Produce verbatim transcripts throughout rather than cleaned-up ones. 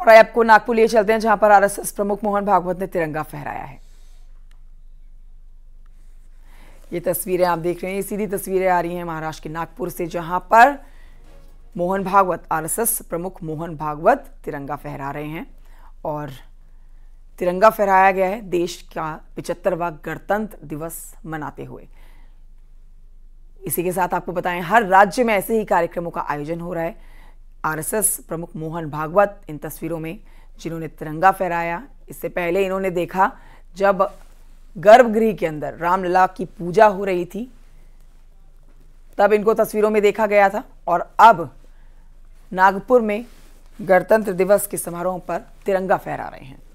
और आइए आपको नागपुर लिए चलते हैं, जहां पर आरएसएस प्रमुख मोहन भागवत ने तिरंगा फहराया है। ये तस्वीरें आप देख रहे हैं, ये सीधी तस्वीरें आ रही हैं महाराष्ट्र के नागपुर से, जहां पर मोहन भागवत, आरएसएस प्रमुख मोहन भागवत तिरंगा फहरा रहे हैं। और तिरंगा फहराया गया है देश का पिचहत्तरवां गणतंत्र दिवस मनाते हुए। इसी के साथ आपको बताएं, हर राज्य में ऐसे ही कार्यक्रमों का आयोजन हो रहा है। आरएसएस प्रमुख मोहन भागवत इन तस्वीरों में जिन्होंने तिरंगा फहराया, इससे पहले इन्होंने देखा जब गर्भगृह के अंदर रामलला की पूजा हो रही थी, तब इनको तस्वीरों में देखा गया था। और अब नागपुर में गणतंत्र दिवस के समारोह पर तिरंगा फहरा रहे हैं।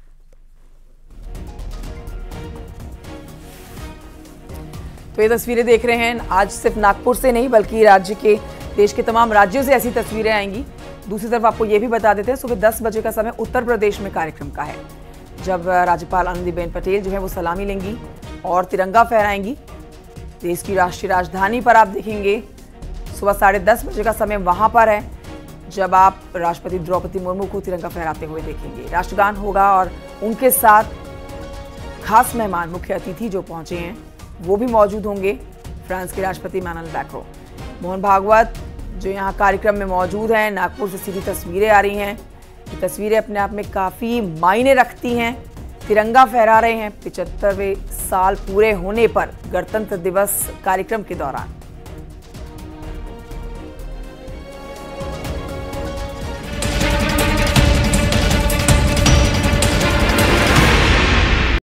तो ये तस्वीरें देख रहे हैं, आज सिर्फ नागपुर से नहीं बल्कि राज्य के, देश के तमाम राज्यों से ऐसी तस्वीरें आएंगी। दूसरी तरफ आपको ये भी बता देते हैं, सुबह दस बजे का समय उत्तर प्रदेश में कार्यक्रम का है, जब राज्यपाल आनंदीबेन पटेल जो है वो सलामी लेंगी और तिरंगा फहराएंगी। देश की राष्ट्रीय राजधानी पर आप देखेंगे सुबह साढ़े दस बजे का समय वहां पर है, जब आप राष्ट्रपति द्रौपदी मुर्मू को तिरंगा फहराते हुए देखेंगे। राष्ट्रगान होगा और उनके साथ खास मेहमान, मुख्य अतिथि जो पहुंचे हैं वो भी मौजूद होंगे, फ्रांस के राष्ट्रपति इमैनुअल मैक्रों। मोहन भागवत जो यहाँ कार्यक्रम में मौजूद हैं, नागपुर से सीधी तस्वीरें आ रही हैं। ये तस्वीरें अपने आप में काफ़ी मायने रखती हैं। तिरंगा फहरा रहे हैं पिचहत्तरवें साल पूरे होने पर गणतंत्र दिवस कार्यक्रम के दौरान।